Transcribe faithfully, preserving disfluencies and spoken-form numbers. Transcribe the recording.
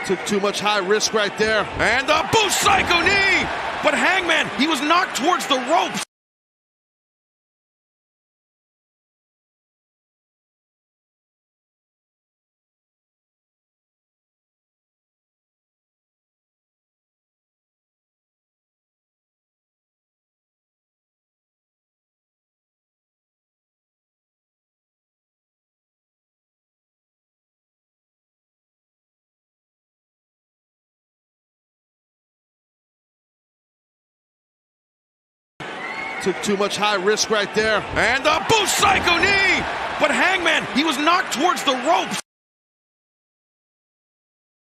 Took too much high risk right there. And the Busaiku knee! But Hangman, he was knocked towards the ropes. Took too much high risk right there. And the Busaiku knee! But Hangman, he was knocked towards the ropes.